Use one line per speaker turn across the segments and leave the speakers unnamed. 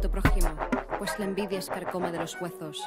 tu prójimo, pues la envidia es carcoma de los huesos.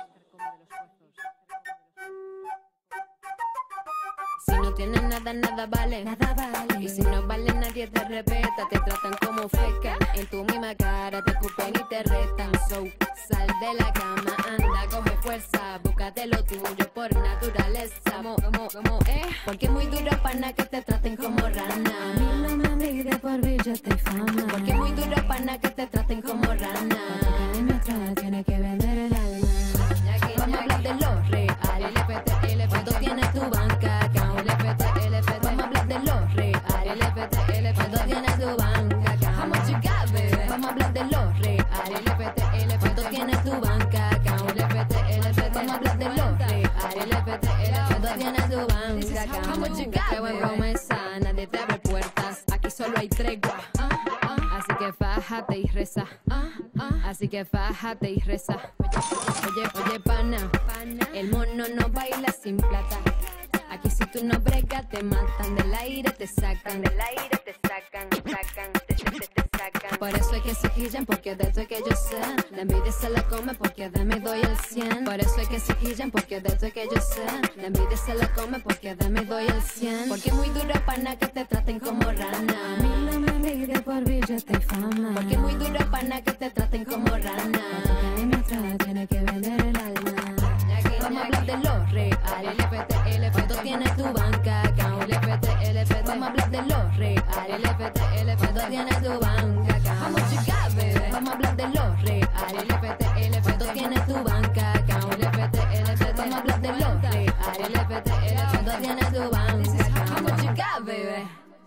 Si no tienes nada, nada vale.
Nada vale.
Y si no vale, nadie te respeta. Te tratan como feca. En tu misma cara te escupen y te retan. So, sal de la cama, anda, coge fuerza. Búscate lo tuyo por naturaleza. Porque es muy duro para nada que te traten como rana.
A mí no me mide por billete y fama.
Porque es muy duro para nada que te traten como rana.
Porque caerme atrás tiene que vender el alma.
Vamos a hablar de los reales. ¿Cuánto tiene tu banca? Vamos a hablar de los reales. ¿Cuánto tiene tu banca? How much you got, baby? Vamos a hablar de los reales. ¿Cuánto tiene tu banca? Vamos a hablar de los reales. ¿Cuánto tiene tu banca? How much you got, baby? En promesa, nadie te abre puertas. Aquí solo hay tregua. Así que fájate y reza. Así que fájate y reza. Oye, pana, el mono no baila sin plata. Aquí si tú no bregas te matan, del aire te sacan, te sacan. Por eso es que se quillan, porque de esto es que yo sé. La envidia se la come porque de mí doy el 100. Por eso es que se quillan, porque de esto es que yo sé. La envidia se la come porque de mí doy el 100. Porque es muy duro pana que te traten como rana.
A mí no me mide por billete y fama.
Porque es muy duro pana que te traten como rana.
Porque caerme atrás tiene que vender el alma.
Vamos a hablar de los reales. ¿Cuánto tiene tu banca? Vamos a hablar de los reales. ¿Cuánto tiene tu banca? How much you got, baby? Vamos a hablar de los reales. ¿Cuánto tiene tu banca? Vamos a hablar de los reales. ¿Cuánto tiene tu banca? How much you got, baby?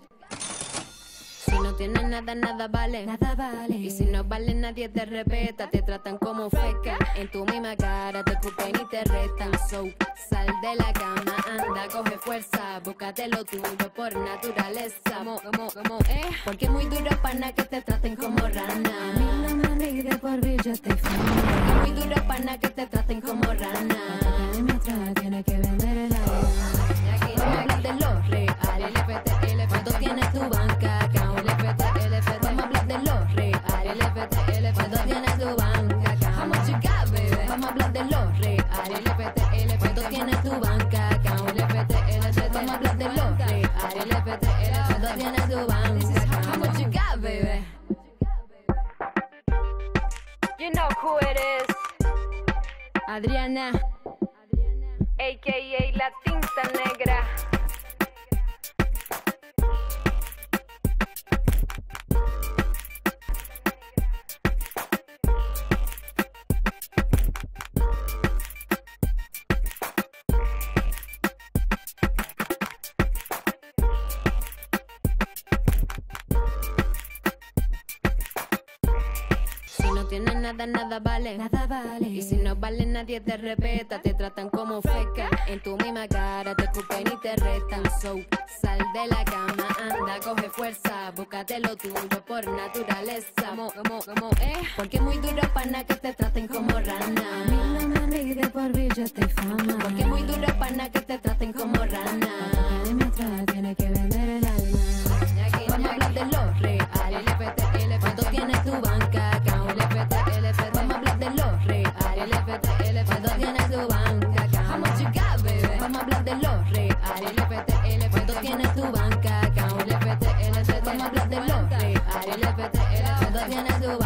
Si no tienes nada, nada vale.
Nada vale.
Y si no vale, nadie te respeta. Te tratan como feca. En tu misma cara te escupen y te retan. So, sal de la cama, anda, coge fuerza. Búscate lo tuyo por naturaleza. Porque es muy duro para nada que te traten como rana.
A mí no me mide por billete y fama.
Porque es muy duro para nada que te traten como rana.
Porque caerme atrás tiene que vender el alma.
Vamos a hablar de los reales. ¿Cuánto tiene tu banca? Vamos a hablar de los reales. ¿Cuánto tiene tu banca? How much you got, baby? Vamos a hablar de los reales. ¿Cuánto tiene tu banca? Vamos a hablar de los reales. ¿Cuánto tiene tu banca? How much you got, baby? You know who it is. Adriana, a.k.a. La Tinta Negra. Si no tienes nada, nada vale.
Nada vale.
Y si no vale, nadie te respeta. Te tratan como feca. En tu misma cara te escupen y te retan. So, sal de la cama, anda, coge fuerza. Búscate lo tuyo por naturaleza. Porque es muy duro para nada que te traten como rana.
A mí no me mide por billete y fama.
Porque es muy duro para nada que te traten como rana.
Porque caerme atrás tiene que vender el alma.
Vamos a hablar de los reales. ¿Cuánto tiene tu banca? Vamos a hablar de los reales. ¿Cuánto tiene tu banca? How much you got, baby? Vamos a hablar de los reales. ¿Cuánto tiene tu banca? Vamos a hablar de los reales. ¿Cuánto tiene tu banca?